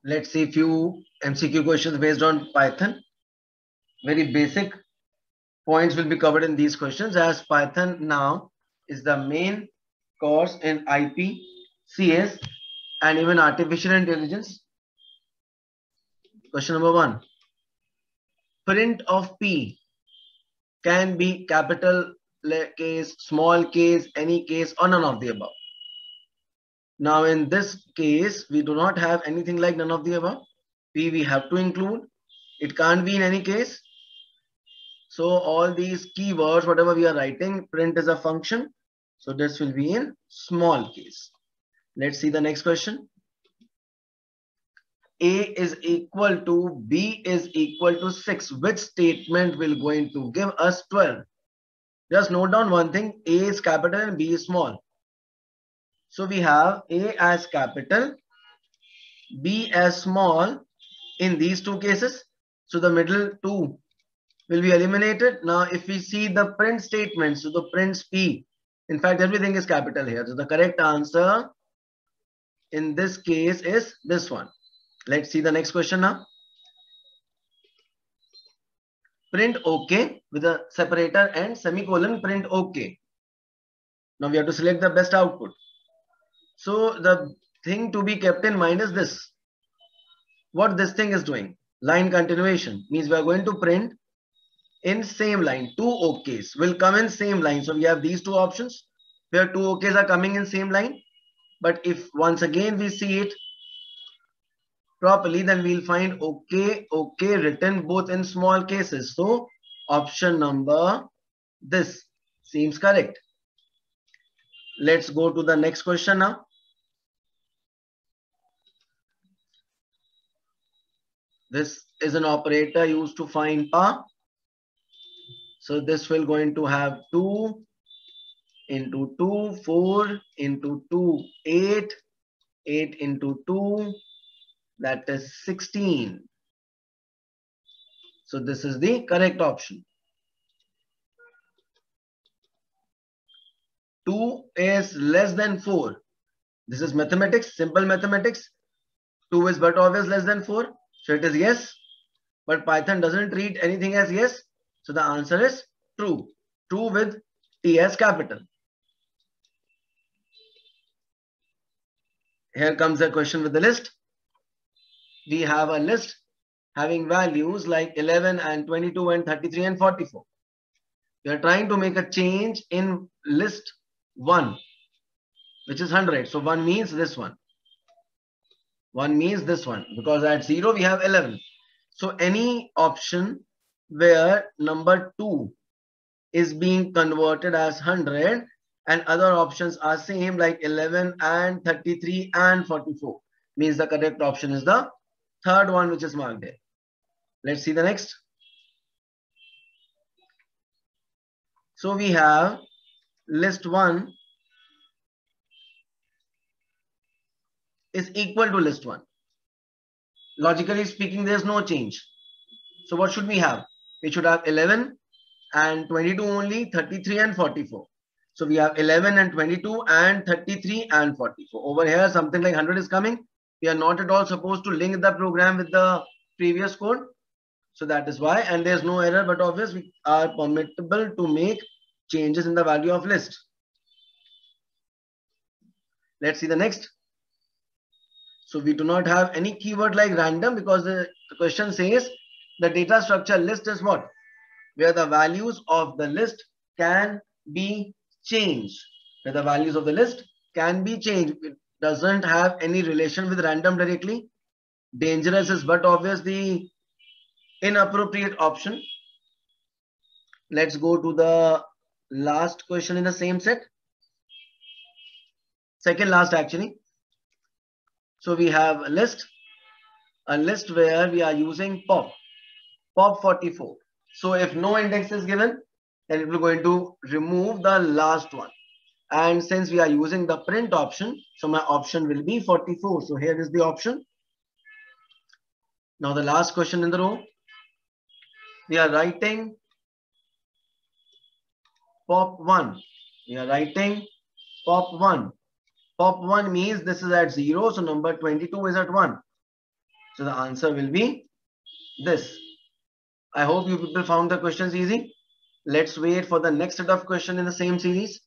Let's see few MCQ questions based on Python. Very basic points will be covered in these questions, as Python now is the main course in IP, CS, and even artificial intelligence. Question number 1. Print of P can be capital case, small case, any case, or none of the above. Now in this case, we do not have anything like none of the above. P we have to include. It can't be in any case. So all these keywords, whatever we are writing, print is a function. So this will be in small case. Let's see the next question. A is equal to B is equal to 6. Which statement will going to give us 12? Just note down one thing. A is capital and B is small. So we have A as capital, B as small in these two cases. So the middle two will be eliminated. Now if we see the print statement, so the prints P, in fact everything is capital here. So the correct answer in this case is this one. Let's see the next question now. Print OK with a separator and semicolon, print OK. Now we have to select the best output. So the thing to be kept in mind is this. What this thing is doing, line continuation, means we are going to print in same line. Two OKs will come in same line. So we have these two options where two OKs are coming in same line. But if once again we see it properly, then we'll find OK written both in small cases. So option number this seems correct. Let's go to the next question now. This is an operator used to find power. So this will going to have 2 into 2, 4 into 2, 8, 8 into 2, that is 16. So this is the correct option. 2 is less than 4. This is mathematics, simple mathematics. 2 is but always less than 4. So it is yes. But Python doesn't treat anything as yes. So the answer is true. True with T as capital. Here comes the question with the list. We have a list having values like 11 and 22 and 33 and 44. We are trying to make a change in list 1, which is 100. So 1 means this one. 1 means this one, because at 0 we have 11. So any option where number 2 is being converted as 100 and other options are same like 11 and 33 and 44, means the correct option is the third one which is marked there. Let's see the next. So we have list 1 is equal to list 1. Logically speaking, there's no change. So what should we have? We should have 11 and 22 only, 33 and 44. So we have 11 and 22 and 33 and 44. Over here, something like 100 is coming. We are not at all supposed to link the program with the previous code. So that is why, and there's no error, but obviously we are permissible to make changes in the value of list. Let's see the next. So we do not have any keyword like random, because the question says the data structure list is what? Where the values of the list can be changed. Where the values of the list can be changed. It doesn't have any relation with random directly. Dangerous is but obvious the inappropriate option. Let's go to the last question in the same set. Second last actually. So we have a list where we are using pop 44. So if no index is given, then it will going to remove the last one. And since we are using the print option, so my option will be 44. So here is the option. Now the last question in the row. We are writing pop 1. We are writing pop 1. Pop 1 means this is at 0. So number 22 is at 1. So the answer will be this. I hope you people found the questions easy. Let's wait for the next set of questions in the same series.